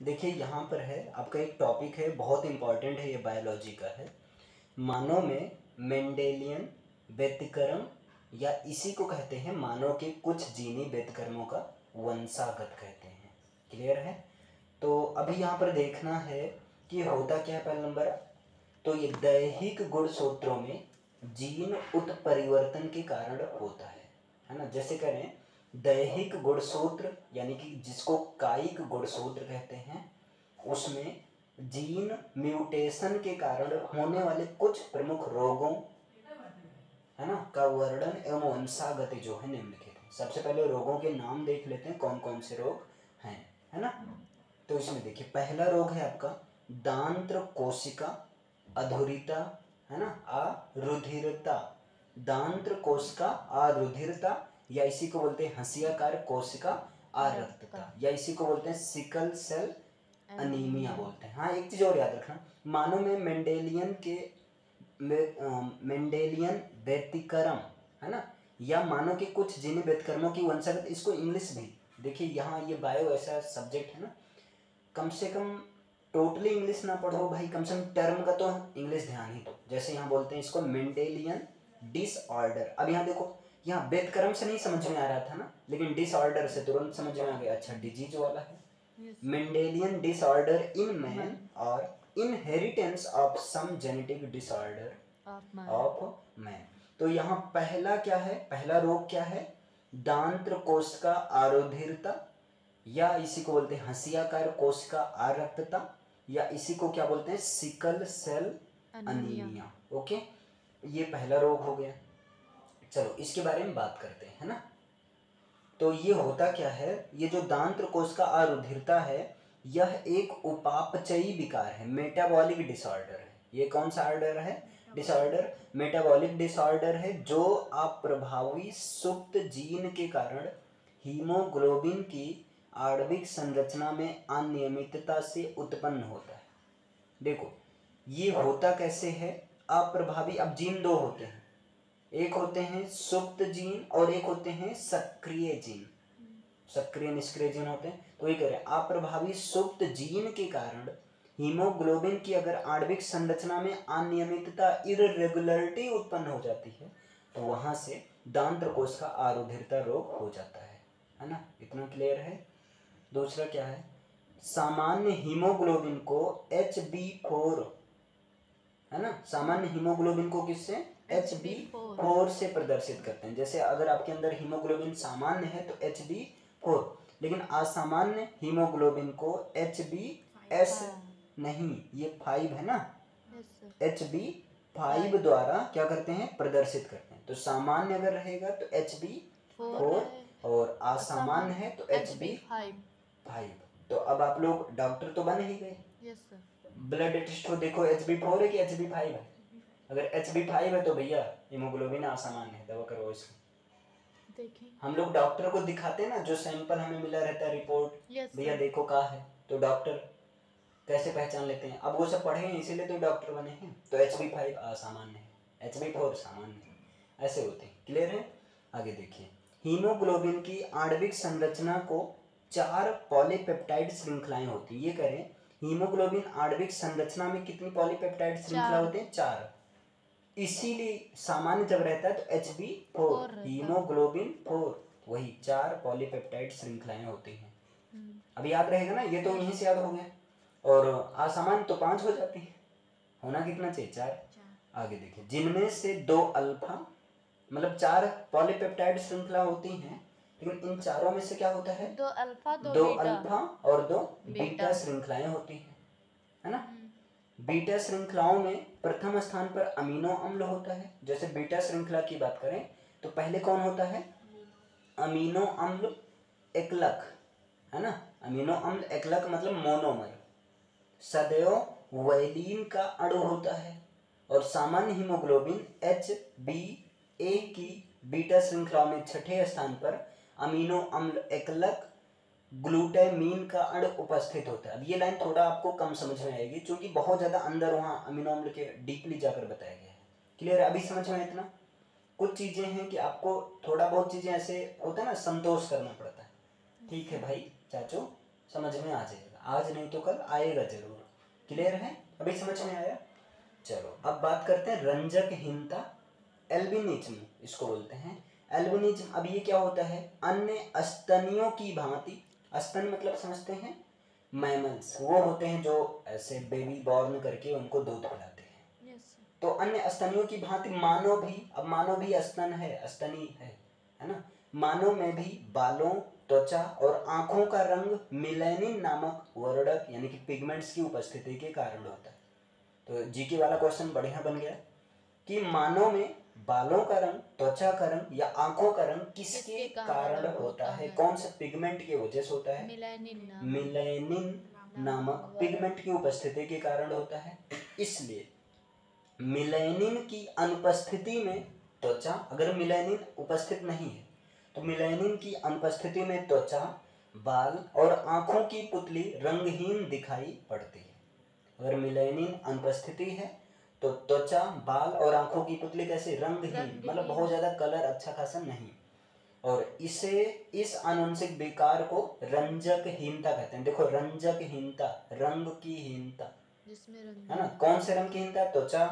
देखिए यहाँ पर है आपका एक टॉपिक है, बहुत इंपॉर्टेंट है, ये बायोलॉजी का है। मानव में मेंडेलियन व्यतिक्रम या इसी को कहते हैं मानव के कुछ जीनी व्यतिक्रमों का वंशागत कहते हैं। क्लियर है? तो अभी यहाँ पर देखना है कि होता क्या है। पहला नंबर, तो ये दैहिक गुणसूत्रों में जीन उत्परिवर्तन के कारण होता है ना। जैसे करें दैहिक गुणसूत्र यानी कि जिसको कायिक गुणसूत्र कहते हैं, उसमें जीन म्यूटेशन के कारण होने वाले कुछ प्रमुख रोगों है ना का वर्णन एवं वंशागति जो है निम्नलिखित है। सबसे पहले रोगों के नाम देख लेते हैं, कौन कौन से रोग हैं, है ना। तो इसमें देखिए पहला रोग है आपका दांत्र कोशिका अधुरिता, है ना, अरुधिरता। दांत्र कोशिका अरुधिरता या इसी को बोलते हैं हंसियाकार कोशिका अरक्तता या इसी को बोलते हैं सिकल सेल अनीमिया बोलते हैं। हाँ, एक चीज और याद रखना, मानव में मेंडेलियन व्यतिक्रम है ना, या मानव के कुछ जीनी व्यतिक्रमों की वंशागत, इसको इंग्लिश भी देखिए, यहाँ ये बायो ऐसा सब्जेक्ट है ना, कम से कम टोटली इंग्लिश ना पढ़ो भाई, कम से कम टर्म का तो इंग्लिश ध्यान ही दो। जैसे यहाँ बोलते हैं इसको मेंडेलियन डिसऑर्डर। अब यहाँ देखो, यहाँ व्यतिक्रम से नहीं समझ में आ रहा था ना, लेकिन डिसऑर्डर से तुरंत समझ में आ गया, अच्छा डिजीज वाला है। मेंडेलियन डिसऑर्डर इन मैन और inheritance of some genetic disorder of man. तो यहाँ पहला क्या है, पहला रोग क्या है, दांत्र कोशिका अरुधिरता या इसी को बोलते हैं हंसियाकार कोशिका अरक्तता या इसी को क्या बोलते हैं सिकल सेल अनीमिया। ओके, ये पहला रोग हो गया। चलो इसके बारे में बात करते हैं, है ना। तो ये होता क्या है, ये जो दांत्र कोशिका अरुधिरता है यह एक उपापचयी विकार है, मेटाबॉलिक डिसऑर्डर है। ये कौन सा ऑर्डर है, डिसऑर्डर, मेटाबॉलिक डिसऑर्डर है, जो अप्रभावी सुप्त जीन के कारण हीमोग्लोबिन की आणविक संरचना में अनियमितता से उत्पन्न होता है। देखो ये होता कैसे है, अप्रभावी, अब जीन दो होते हैं, एक होते हैं सुप्त जीन और एक होते हैं सक्रिय जीन, सक्रिय निष्क्रिय जीन होते हैं। तो ये कह रहे हैं अप्रभावी सुप्त जीन के कारण हीमोग्लोबिन की अगर आणविक संरचना में अनियमितता इरेगुलरिटी उत्पन्न हो जाती है तो वहां से दांत्र कोश का अरुधिरता रोग हो जाता है ना। इतना क्लियर है। दूसरा क्या है, सामान्य हीमोग्लोबिन को HB4, है ना, सामान्य हीमोग्लोबिन को किससे, HB4 से प्रदर्शित करते हैं। जैसे अगर आपके अंदर हीमोग्लोबिन सामान्य है तो HB4, लेकिन असामान्य हीमोग्लोबिन को HBS नहीं, ये 5 है ना, HB5 द्वारा क्या करते हैं, प्रदर्शित करते हैं। तो सामान्य अगर रहेगा तो HB4 और असामान्य है तो HB5। तो अब आप लोग डॉक्टर तो बन ही गए। ब्लड टेस्ट हो, देखो HB4 है कि HB5 है। अगर HB5 है तो भैया हीमोग्लोबिन असामान्य है, दवा करो इसको। हम लोग डॉक्टर को दिखाते हैं ना, जो सैंपल हमें मिला रहता है रिपोर्ट, भैया देखो कहाँ है, तो डॉक्टर कैसे पहचान लेते हैं, अब वो सब पढ़े हैं इसीलिए तो डॉक्टर बने हैं। तो HB5 असामान्य है, HB4 सामान्य है, ऐसे होते हैं। क्लियर है? आगे देखिए, हीमोग्लोबिन की आणविक संरचना को 4 पॉलीपेप्टाइड श्रृंखलाएं होती है। ये करें हीमोग्लोबिन आणविक संरचना में कितनी पॉलीपेप्टाइड श्रृंखला होते हैं, 4। इसीलिए सामान्य जब रहता है तो HB4 हीमोग्लोबिन 4, वही 4 पॉलीपेप्टाइड श्रृंखलाएं होती हैं। अब याद रहेगा ना, ये तो यहीं से याद हो गया। और असामान्य तो 5 हो जाती है, होना कितना चाहिए, 4। आगे देखिए, जिनमें से 2 अल्फा, मतलब 4 पॉलीपेप्टाइड श्रृंखला होती हैं, लेकिन इन चारों में से क्या होता है, 2 अल्फा और 2 बीटा श्रृंखलाएं होती हैं, है ना। बीटा श्रृंखलाओं में प्रथम स्थान पर अमीनो अम्ल होता है। जैसे बीटा श्रृंखला की बात करें तो पहले कौन होता है, अमीनो अम्ल एकलक, है ना। अमीनो अम्ल एकलक मतलब मोनोमर, सदैव वैलीन का अणु होता है। और सामान्य हीमोग्लोबिन HbA की बीटा श्रृंखला में छठे स्थान पर अमीनो अम्ल एकलक ग्लूटामीन का अणु उपस्थित होता है। अब ये लाइन थोड़ा आपको कम समझ में आएगी क्योंकि बहुत ज्यादा अंदर वहाँ अमीनो अम्ल के डीपली जाकर बताया गया है। क्लियर है? अभी समझ में इतना, कुछ चीजें हैं कि आपको थोड़ा बहुत चीजें ऐसे होता है ना, संतोष करना पड़ता है। ठीक है भाई चाचू, समझ में आ जाएगा। आज नहीं तो कल आएगा जरूर। क्लियर है, अभी समझ में आया। चलो अब बात करते हैं रंजकहीनता, एल्बिनिज्म इसको बोलते हैं। एल्बिनिज्म, अब ये क्या होता है, अन्य स्तनियों की भांति, स्तन मतलब समझते हैं मैमल्स, वो होते हैं जो ऐसे बेबी बॉर्न करके उनको दूध पिलाते हैं। तो अन्य स्तनियों की भांति मानव भी, अब मानव भी स्तन है, स्तनी है ना। मानव में भी बालों, त्वचा और आंखों का रंग मिलेनिन नामक वर्णक यानी कि पिगमेंट्स की उपस्थिति के कारण होता है। तो जीके वाला क्वेश्चन बढ़िया बन गया कि मानव में बालों का रंग, त्वचा का रंग या आंखों का रंग किसके कारण होता है, कौन से पिगमेंट की वजह से होता है, मिलेनिन नामक पिगमेंट की उपस्थिति के कारण होता है। इसलिए मिलेनिन की अनुपस्थिति में त्वचा, अगर मिलेनिन उपस्थित नहीं है तो मिलेनिन की अनुपस्थिति में त्वचा, बाल और आंखों की पुतली रंगहीन दिखाई पड़ती है। अगर मिलेनिन अनुपस्थिति है तो त्वचा, बाल और आंखों की पुतली कैसे, रंगहीन, मतलब बहुत ज्यादा कलर अच्छा खासा नहीं। और इस आनुवंशिक विकार को रंजकहीनता कहते हैं। देखो रंजकहीनता, रंग की हीनता है ना, कौन से रंग की हीनता, त्वचा,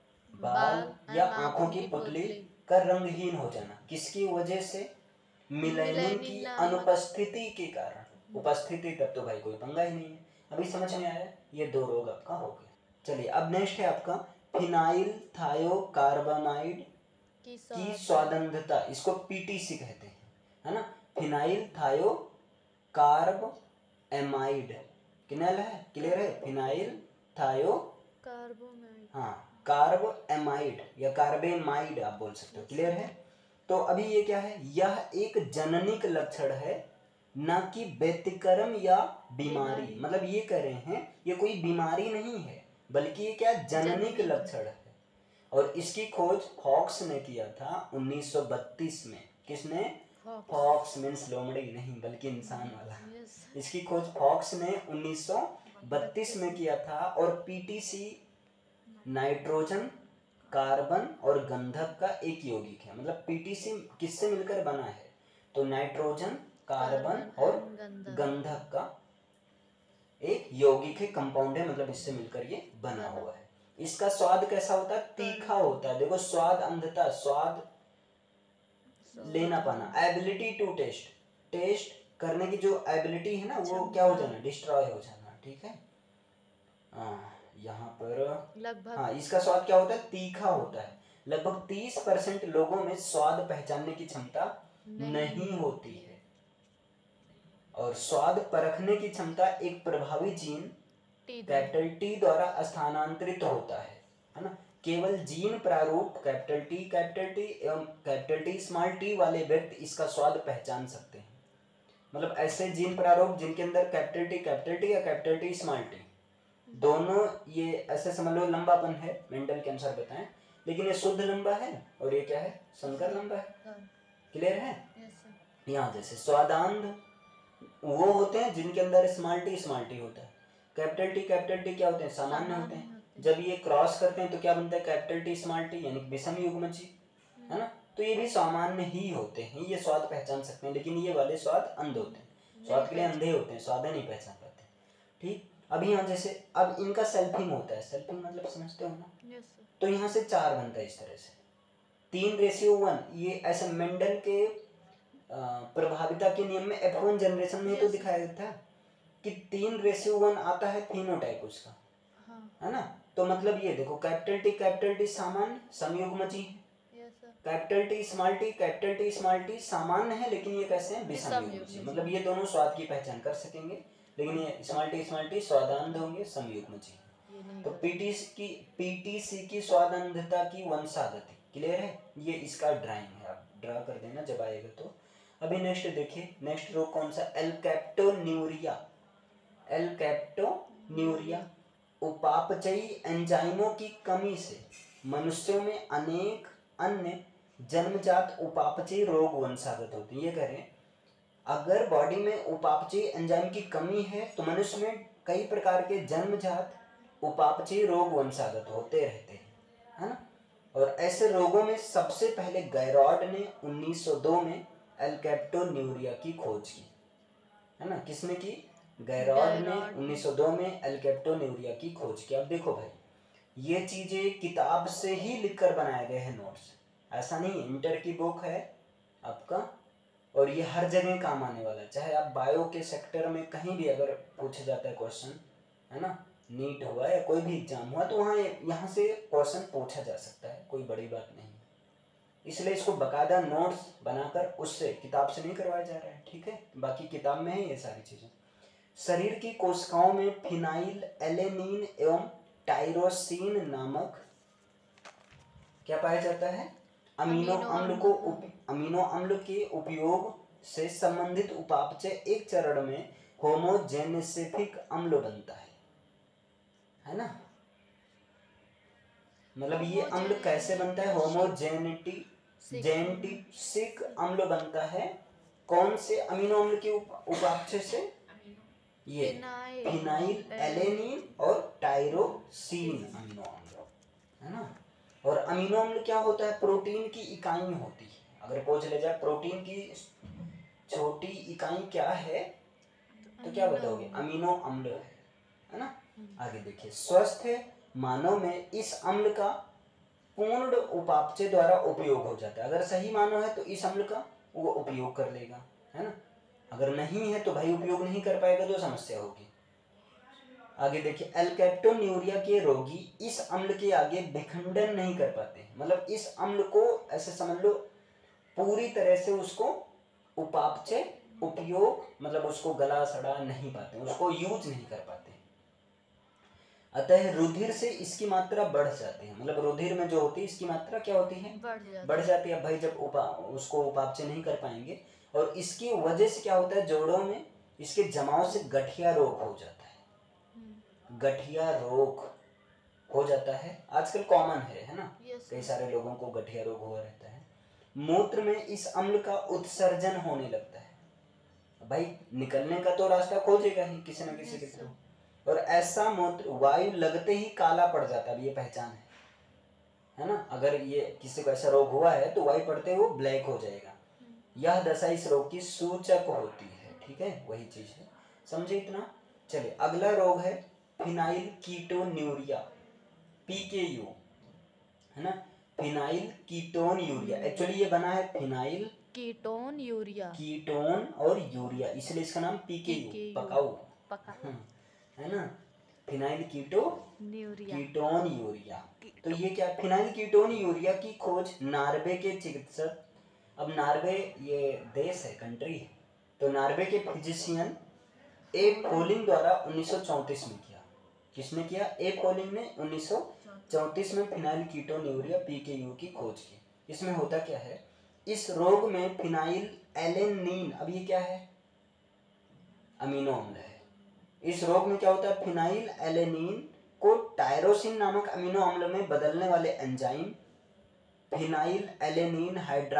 बाल या आंखों की पुतली का रंगहीन हो जाना, किसकी वजह से, मिलेनिन की अनुपस्थिति के कारण। उपस्थिति तब तो भाई कोई पंगा ही नहीं है। अभी समझ में आया, ये दो रोग आपका हो गया। चलिए अब नेक्स्ट है आपका फिनाइल थायोकार्बामाइड की स्वादंधता, इसको पीटीसी कहते हैं, है ना। फिनाइल थायोकार्ब एमाइड, क्लियर है, क्लियर है, फिनाइल थायो कार्बोमाइड, हाँ कार्ब एमाइड या कार्बेमाइड आप बोल सकते हो, क्लियर है। तो अभी ये क्या है, यह एक जननिक लक्षण है, ना कि व्यतिक्रम या बीमारी। मतलब ये कह रहे हैं ये कोई बीमारी नहीं है, बल्कि ये क्या, जननिक लक्षण है। और इसकी खोज फॉक्स ने किया था 1932 में। किसने, फॉक्स मीन्स लोमड़ी नहीं बल्कि इंसान वाला। इसकी खोज फॉक्स ने 1932 में किया था। और पीटीसी नाइट्रोजन, कार्बन और गंधक का एक यौगिक है। मतलब पीटीसी किससे मिलकर बना है, तो नाइट्रोजन, कार्बन और गंधक का एक यौगिक है, कंपाउंड है, मतलब इससे मिलकर ये बना हुआ है। इसका स्वाद कैसा होता है, तीखा होता है। देखो स्वाद अंधता, स्वाद लेना पाना, एबिलिटी टू टेस्ट, टेस्ट करने की जो एबिलिटी है ना वो क्या हो जाना, डिस्ट्रॉय हो जाना, ठीक है। यहाँ पर लगभग, हाँ इसका स्वाद क्या होता है, तीखा होता है। लगभग 30% लोगों में स्वाद पहचानने की क्षमता नहीं होती है। और स्वाद परखने की क्षमता एक प्रभावी जीन कैपिटल टी द्वारा स्थानांतरित होता है ना। केवल जीन प्रारूप कैपिटल टी एवं कैपिटल टी स्मॉल टी वाले व्यक्ति इसका स्वाद पहचान सकते हैं। मतलब ऐसे जीन प्रारूप जिनके अंदर कैपिटल टी या कैपिटल टी स्मॉल टी दोनों, ये ऐसे समझ लो लंबापन है, मेंडल के अनुसार बताएं, लेकिन ये शुद्ध लंबा है और ये क्या है, संकर लंबा है, क्लियर है। यहाँ जैसे स्वादांध वो होते हैं जिनके अंदर स्मॉल टी होता है। कैपिटल टी क्या होते हैं, सामान्य होते हैं। जब ये क्रॉस करते हैं तो क्या बनता है, कैपिटल टी स्मॉल टी यानी विषम युग्मजी, है ना। तो ये भी सामान्य ही होते हैं, ये स्वाद पहचान सकते हैं। लेकिन ये वाले स्वाद अंध होते हैं, स्वाद के लिए अंधे होते हैं, स्वाद नहीं पहचान पाते, ठीक। अभी यहाँ जैसे अब इनका सेल्फिंग होता है, सेल्फिंग मतलब समझते हो ना। तो यहाँ से 4 बनता है इस तरह से, 3:1। ये ऐसे मेंडल के प्रभाविता के नियम में F1 जनरेशन में तो दिखाया था कि 3:1 आता है फिनोटाइप उसका, है ना। तो मतलब ये देखो कैपिटल टी सामान्य समयुग्मजी है, कैपिटल टी स्मॉल टी सामान्य है, लेकिन ये कैसे हैं, विषम युग्मजी। मतलब ये दोनों स्वाद की पहचान कर सकेंगे, लेकिन ये स्मॉल टी स्वादांध होंगे, समयुग्मजी। तो पीटीसी की स्वादांधता की वंशागति, क्लियर है। ये इसका ड्राइंग है, आप ड्रा कर देना जब आएगा तो। अभी नेक्स्ट देखिए, नेक्स्ट रोग कौन सा, एल्केप्टोन्यूरिया। एल्केप्टोन्यूरिया उपापचयी एंजाइमों की कमी से मनुष्यों में अनेक अन्य जन्मजात उपापचयी रोग वंशागत होते हैं। ये करें, अगर बॉडी में उपापचयी एंजाइम की कमी है तो मनुष्य में कई प्रकार के जन्मजात उपापचयी रोग वंशागत होते रहते हैं, है ना। और ऐसे रोगों में सबसे पहले गैरॉड ने 1902 में एल्केप्टोन्यूरिया की खोज की, है ना। किसने की, गैरॉड ने 1902 में एल्केप्टोन्यूरिया की खोज की। अब देखो भाई, ये चीजें किताब से ही लिखकर बनाए गए हैं नोट्स, ऐसा नहीं इंटर की बुक है आपका, और ये हर जगह काम आने वाला है। चाहे आप बायो के सेक्टर में कहीं भी अगर पूछा जाता है क्वेश्चन, है ना, नीट हुआ या कोई भी एग्जाम हुआ, तो वहाँ यहाँ से क्वेश्चन पूछा जा सकता है, कोई बड़ी बात नहीं। इसलिए इसको बकायदा नोट्स बनाकर उससे, किताब से नहीं करवाया जा रहा है, ठीक है। बाकी किताब में है ये सारी चीज़ें। शरीर की कोशिकाओं में फिनाइल एलेनिन एवं टाइरोसिन नामक क्या पाया जाता है? अमीनो अम्ल के उपयोग से संबंधित उपापचय एक चरण में होमोजेनेसिफिक अम्ल बनता है ना। मतलब ये अम्ल कैसे बनता है? होमोजेनेटिक अम्ल बनता है। कौन से अमीनो अम्ल के उपापचय से? ये फिनाइल एलेनिन और टाइरोसिन अमीनो अम्ल, है ना। और अमीनो अम्ल क्या होता है? प्रोटीन की इकाई होती है। अगर पूछ ले जाए प्रोटीन की छोटी इकाई क्या है, तो क्या बताओगे? अमीनो अम्ल है ना। आगे देखिए, स्वस्थ मानव में इस अम्ल का पूर्ण उपापचय द्वारा उपयोग हो जाता है। अगर सही मानव है तो इस अम्ल का वो उपयोग कर लेगा, है ना। अगर नहीं है तो भाई उपयोग नहीं कर पाएगा, तो समस्या होगी। आगे देखिए, एल्केप्टोन्यूरिया के रोगी इस अम्ल के आगे विखंडन नहीं कर पाते। मतलब इस अम्ल को ऐसे समझ लो, पूरी तरह से उसको उपापचय उपयोग, मतलब उसको गला सड़ा नहीं पाते, उसको यूज नहीं कर पाते। अतः रुधिर से इसकी मात्रा बढ़ जाती है। मतलब रुधिर में जो होती है इसकी मात्रा क्या होती है? बढ़ जाती है। भाई जब उसको उपापचय नहीं कर पाएंगे, और इसकी वजह से क्या होता है? जोड़ों में इसके जमाव से गठिया रोग हो जाता है। गठिया रोग हो जाता है, आजकल कॉमन है ना। कई सारे लोगों को गठिया रोग हुआ रहता है। मूत्र में इस अम्ल का उत्सर्जन होने लगता है। भाई निकलने का तो रास्ता खोजेगा ही किसी न किसी के थ्रू, और ऐसा मूत्र वायु लगते ही काला पड़ जाता है। ये पहचान है ना। अगर ये किसी को ऐसा रोग हुआ है तो वायु पड़ते हुए ब्लैक हो जाएगा। यह दशा इस रोग की सूचक होती है, ठीक है, वही चीज है। समझे इतना? चलिए, अगला रोग है फिनाइल कीटोन्यूरिया, PKU, है ना। फिनाइल कीटोन यूरिया, एक्चुअली ये बना है फिनाइल कीटोन और यूरिया, इसलिए इसका नाम PKU, पकाऊ, है ना। Phenylketonuria. तो ये क्या? फिनाइल कीटोन यूरिया की खोज नार्वे के चिकित्सक, अब नार्वे ये देश है, कंट्री है, तो नार्वे के फिजिशियन ए फोलिंग द्वारा 1934 में किया। किसने किया? ए फोलिंग ने 1934 में फिनाइल कीटोन यूरिया PKU की खोज की। इसमें होता क्या है? इस रोग में फिनाइल एलेनिन, अब ये क्या है? अमीनो अम्ल है। इस रोग में क्या होता है? फिनाइल एलेनिन को टायरोसिन नामक अमीनो अम्ल में बदलने वाले एंजाइम फिनाइल एलेनिन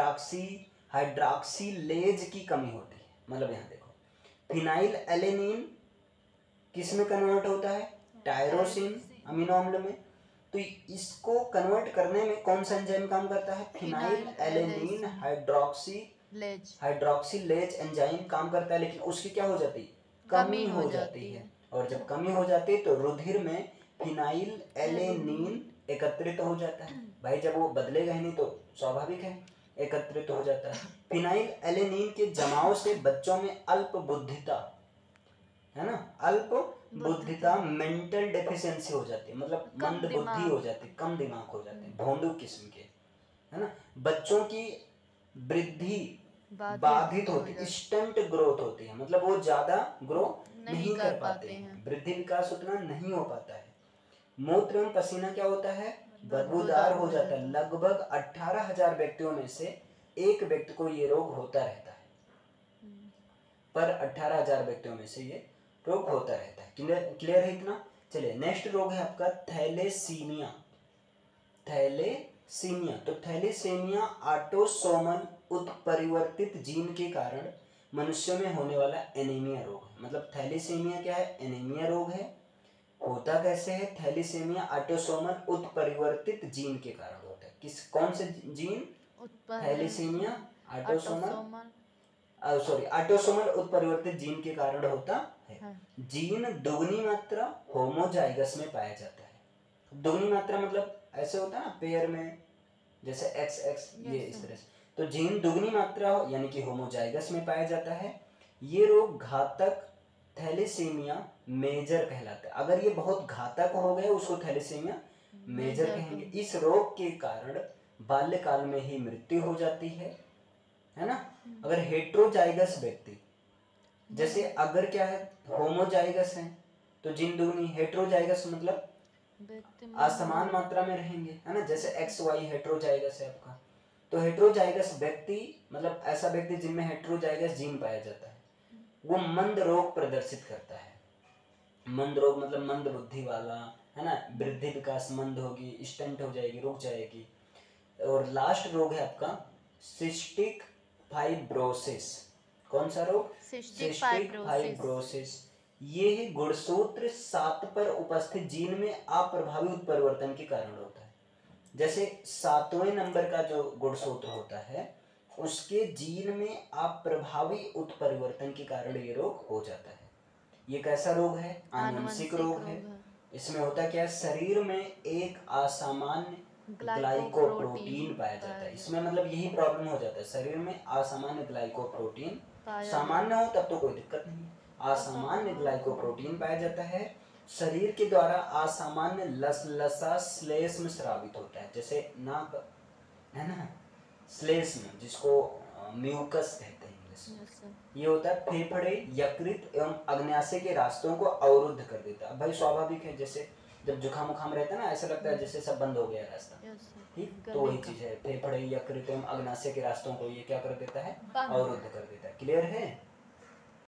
हाइड्रॉक्सीलेज की कमी होती है। मतलब यहाँ देखो, फिनाइल एलेनिन किस में कन्वर्ट होता है? टायरोसिन अमीनो अम्ल में। तो इसको कन्वर्ट करने में कौन सा एंजाइम काम करता है? फिनाइल एलेनिन हाइड्रॉक्सीलेज एंजाइम काम करता है, लेकिन उसकी क्या हो जाती है? कमी हो जाती है। और जब कमी हो जाती है तो रुधिर में फिनाइल एलेनिन एकत्रित हो जाता है। भाई जब वो बदलेगा ही नहीं तो स्वाभाविक है एकत्रित हो जाता है। फिनाइल एलेनिन के जमाव से बच्चों में अल्प बुद्धिता, है ना, अल्प बुद्धिता, मेंटल डेफिशिएंसी हो जाती है। मतलब मंद बुद्धि हो जाती है, कम दिमाग हो जाते हैं, भोंदू किस्म के, है ना। बच्चों की वृद्धि बाधित होती है, स्टंट ग्रोथ होती है। मतलब वो ज्यादा ग्रो नहीं कर पाते हैं, वृद्धि विकास उतना नहीं हो पाता है। मूत्र एवं पसीना क्या होता है? बदबूदार हो जाता है। लगभग 18,000 व्यक्तियों में से एक व्यक्ति को ये रोग होता रहता है, पर 18,000 व्यक्तियों में से ये रोग होता रहता है। क्लियर है इतना? चलिए, नेक्स्ट रोग है आपका थैलेसीमिया। तो थैलेसीमिया ऑटोसोमल उत्परिवर्तित जीन के कारण मनुष्यों में होने वाला एनीमिया रोग है। मतलब थैलेसीमिया क्या है? एनीमिया रोग है। होता कैसे है? थैलेसीमिया ऑटोसोमल उत्परिवर्तित जीन के कारण होता है। कौन से जीन? थैलेसीमिया ऑटोसोमल उत्परिवर्तित जीन के कारण होता है। हाँ। जीन दुगनी मात्रा होमोजाइगस में पाया जाता है। दुगनी मात्रा मतलब ऐसे होता है ना पेयर में, जैसे एक्स एक्स ये Yes, इस sir. तरह से। तो जीन दुगनी मात्रा यानी कि होमोजाइगस में पाया जाता है। ये रोग घातक थैलेसीमिया मेजर कहलाता है। अगर ये बहुत घातक हो गए उसको थैलेसीमिया मेजर कहेंगे। इस रोग के कारण बाल्यकाल में ही मृत्यु हो जाती है ना। अगर हेट्रोजाइगस व्यक्ति, जैसे अगर क्या है होमोजाइगस है तो जीन दुगनी, हेट्रोजाइगस मतलब असमान मात्रा में रहेंगे, है ना। जैसे एक्स वाई हेट्रोजाइगस है आपका, तो हेट्रोजाइगस व्यक्ति मतलब ऐसा व्यक्ति जिनमें हेट्रोजाइगस जीन पाया जाता है, वो मंद रोग प्रदर्शित करता है। मंद रोग मतलब मंद बुद्धि वाला, है ना। वृद्धि विकास मंद होगी, स्टंट हो जाएगी, रुक जाएगी। और लास्ट रोग है आपका सिस्टिक फाइब्रोसिस। कौन सा रोग? Cystic fibrosis. ये है गुणसूत्र 7 पर उपस्थित जीन में अप्रभावी उत्परिवर्तन के कारण होता है। जैसे 7वें नंबर का जो गुणसूत्र होता है उसके जीन में अप्रभावी उत्परिवर्तन के कारण ये रोग हो जाता है। ये कैसा रोग है? आनुवंशिक रोग है। इसमें होता क्या है, शरीर में एक असामान्य ग्लाइकोप्रोटीन पाया जाता है। इसमें मतलब यही प्रॉब्लम हो जाता है, शरीर में असामान्य ग्लाइकोप्रोटीन, सामान्य हो तब तो कोई दिक्कत नहीं, असामान्य ग्लाइकोप्रोटीन पाया जाता है। शरीर के द्वारा असामान्य लसलसा श्लेष्म स्रावित होता है, जैसे नाक है ना, श्लेष्म जिसको म्यूकस कहते हैं इंग्लिश में। ये होता है फेफड़े, यकृत एवं अग्न्याशय के रास्तों को अवरुद्ध कर देता है। भाई स्वाभाविक है, जैसे जब जुकाम उखाम रहता है ना ऐसा लगता है जैसे सब बंद हो गया रास्ता, ठीक। तो वही चीज है, फेफड़े, यकृत एवं अग्न्याशय के रास्तों को ये क्या कर देता है, अवरुद्ध कर देता है। क्लियर है?